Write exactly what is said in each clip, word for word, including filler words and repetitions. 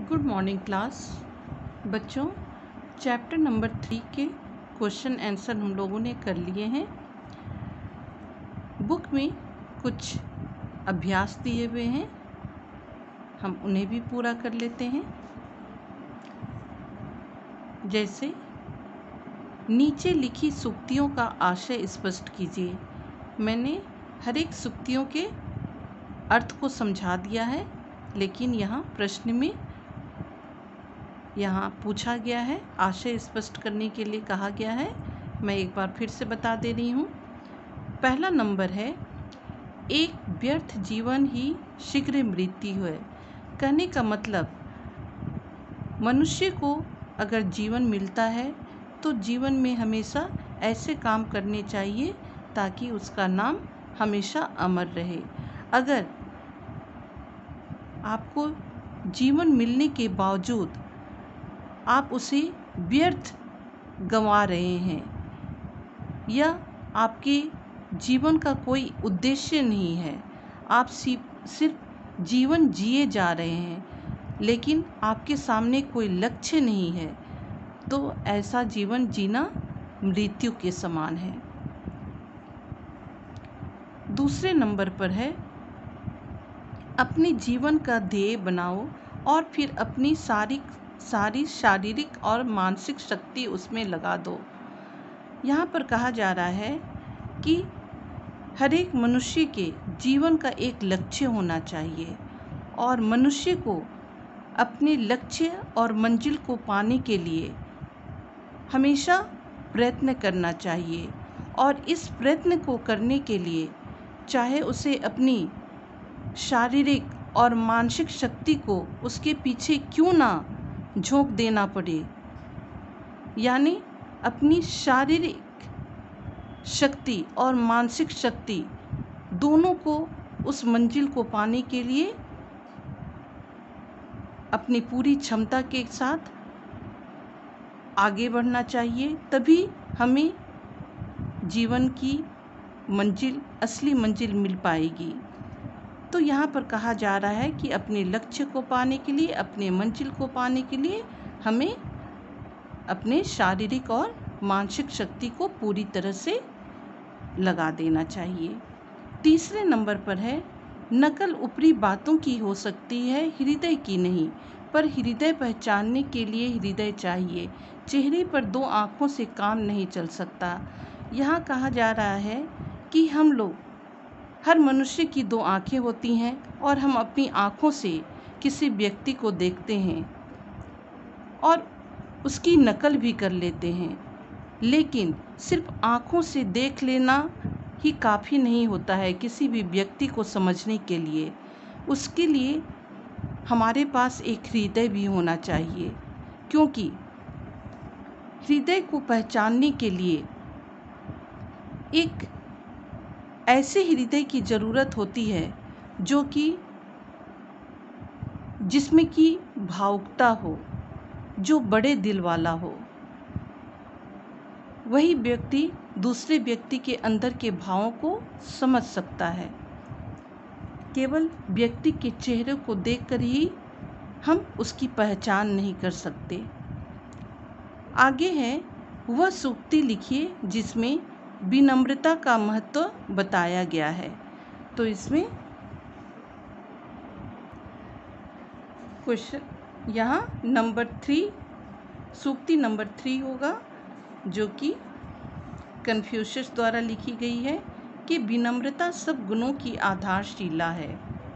Good morning class बच्चों। Chapter number three के question answer हम लोगों ने कर लिए हैं। बुक में कुछ अभ्यास दिए हुए हैं, हम उन्हें भी पूरा कर लेते हैं। जैसे नीचे लिखी सूक्तियों का आशय स्पष्ट कीजिए। मैंने हर एक सूक्तियों के अर्थ को समझा दिया है, लेकिन यहाँ प्रश्न में यहाँ पूछा गया है, आशय स्पष्ट करने के लिए कहा गया है। मैं एक बार फिर से बता दे रही हूँ। पहला नंबर है, एक व्यर्थ जीवन ही शीघ्र मृत्यु है। कहने का मतलब मनुष्य को अगर जीवन मिलता है तो जीवन में हमेशा ऐसे काम करने चाहिए ताकि उसका नाम हमेशा अमर रहे। अगर आपको जीवन मिलने के बावजूद आप उसे व्यर्थ गंवा रहे हैं या आपके जीवन का कोई उद्देश्य नहीं है, आप सिर्फ जीवन जिए जा रहे हैं लेकिन आपके सामने कोई लक्ष्य नहीं है, तो ऐसा जीवन जीना मृत्यु के समान है। दूसरे नंबर पर है, अपने जीवन का ध्येय बनाओ और फिर अपनी सारी सारी शारीरिक और मानसिक शक्ति उसमें लगा दो। यहाँ पर कहा जा रहा है कि हर एक मनुष्य के जीवन का एक लक्ष्य होना चाहिए और मनुष्य को अपने लक्ष्य और मंजिल को पाने के लिए हमेशा प्रयत्न करना चाहिए। और इस प्रयत्न को करने के लिए चाहे उसे अपनी शारीरिक और मानसिक शक्ति को उसके पीछे क्यों ना झोंक देना पड़े, यानी अपनी शारीरिक शक्ति और मानसिक शक्ति दोनों को उस मंजिल को पाने के लिए अपनी पूरी क्षमता के साथ आगे बढ़ना चाहिए। तभी हमें जीवन की मंजिल, असली मंजिल मिल पाएगी। तो यहाँ पर कहा जा रहा है कि अपने लक्ष्य को पाने के लिए, अपने मंजिल को पाने के लिए हमें अपने शारीरिक और मानसिक शक्ति को पूरी तरह से लगा देना चाहिए। तीसरे नंबर पर है, नकल ऊपरी बातों की हो सकती है, हृदय की नहीं, पर हृदय पहचानने के लिए हृदय चाहिए। चेहरे पर दो आँखों से काम नहीं चल सकता। यहाँ कहा जा रहा है कि हम लोग, हर मनुष्य की दो आँखें होती हैं और हम अपनी आँखों से किसी व्यक्ति को देखते हैं और उसकी नकल भी कर लेते हैं, लेकिन सिर्फ आँखों से देख लेना ही काफ़ी नहीं होता है किसी भी व्यक्ति को समझने के लिए। उसके लिए हमारे पास एक हृदय भी होना चाहिए, क्योंकि हृदय को पहचानने के लिए एक ऐसे हृदय की ज़रूरत होती है जो कि जिसमें कि भावुकता हो, जो बड़े दिल वाला हो। वही व्यक्ति दूसरे व्यक्ति के अंदर के भावों को समझ सकता है। केवल व्यक्ति के चेहरे को देखकर ही हम उसकी पहचान नहीं कर सकते। आगे है, वह सूक्ति लिखिए जिसमें विनम्रता का महत्व बताया गया है। तो इसमें क्वेश्चन यहाँ नंबर थ्री, सूक्ति नंबर थ्री होगा, जो कि कन्फ्यूशियस द्वारा लिखी गई है कि विनम्रता सब गुणों की आधारशिला है।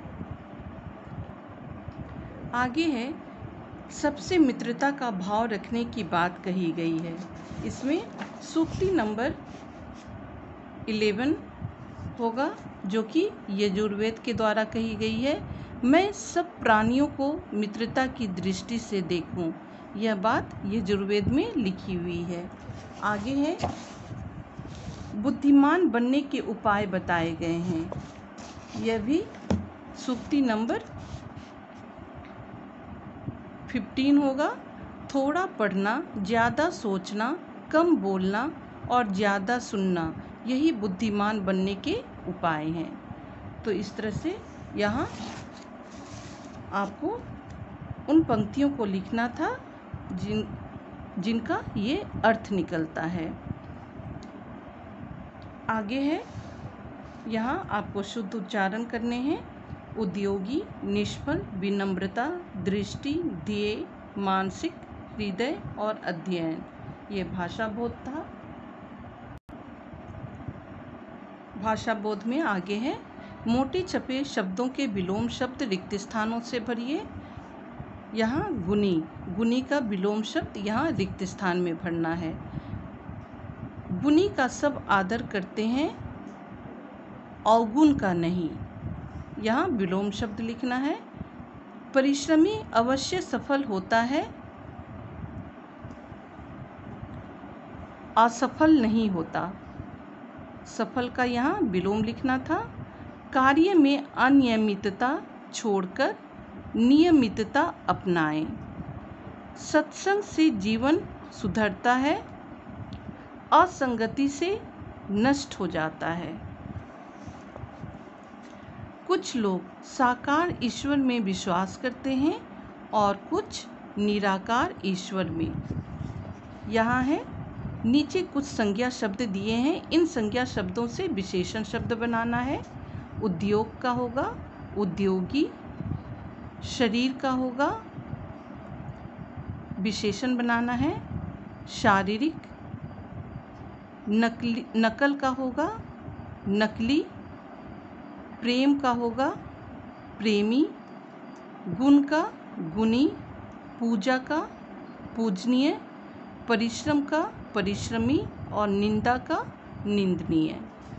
आगे है, सबसे मित्रता का भाव रखने की बात कही गई है। इसमें सूक्ति नंबर इलेवन होगा, जो कि यजुर्वेद के द्वारा कही गई है। मैं सब प्राणियों को मित्रता की दृष्टि से देखूं, यह बात यजुर्वेद में लिखी हुई है। आगे है, बुद्धिमान बनने के उपाय बताए गए हैं, यह भी सूक्ति नंबर फिफ्टीन होगा। थोड़ा पढ़ना, ज़्यादा सोचना, कम बोलना और ज़्यादा सुनना, यही बुद्धिमान बनने के उपाय हैं। तो इस तरह से यहाँ आपको उन पंक्तियों को लिखना था जिन जिनका ये अर्थ निकलता है। आगे है, यहाँ आपको शुद्ध उच्चारण करने हैं। उद्योगी, निष्फल, विनम्रता, दृष्टि, ध्येय, मानसिक, हृदय और अध्ययन। ये भाषा बोध था। भाषा बोध में आगे है, मोटे छपे शब्दों के विलोम शब्द रिक्त स्थानों से भरिए। यहाँ गुनी, गुनी का विलोम शब्द यहाँ रिक्त स्थान में भरना है। गुनी का सब आदर करते हैं, अवगुण का नहीं। यहाँ विलोम शब्द लिखना है। परिश्रमी अवश्य सफल होता है, असफल नहीं होता। सफल का यहाँ विलोम लिखना था। कार्य में अनियमितता छोड़कर नियमितता अपनाएं। सत्संग से जीवन सुधरता है, असंगति से नष्ट हो जाता है। कुछ लोग साकार ईश्वर में विश्वास करते हैं और कुछ निराकार ईश्वर में। यहाँ है, नीचे कुछ संज्ञा शब्द दिए हैं। इन संज्ञा शब्दों से विशेषण शब्द बनाना है। उद्योग का होगा उद्योगी, शरीर का होगा विशेषण बनाना है शारीरिक, नकली नकल का होगा नकली, प्रेम का होगा प्रेमी, गुण का गुणी, पूजा का पूजनीय, परिश्रम का परिश्रमी और निंदा का निंदनीय।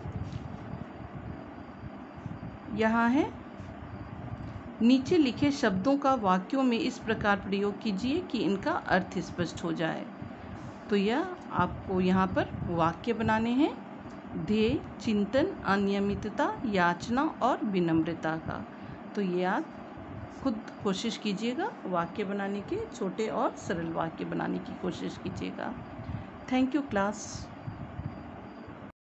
यहाँ है, नीचे लिखे शब्दों का वाक्यों में इस प्रकार प्रयोग कीजिए कि इनका अर्थ स्पष्ट हो जाए। तो यह आपको यहाँ पर वाक्य बनाने हैं। ध्येय, चिंतन, अनियमितता, याचना और विनम्रता का। तो ये आप खुद कोशिश कीजिएगा वाक्य बनाने के, छोटे और सरल वाक्य बनाने की कोशिश कीजिएगा। Thank you class.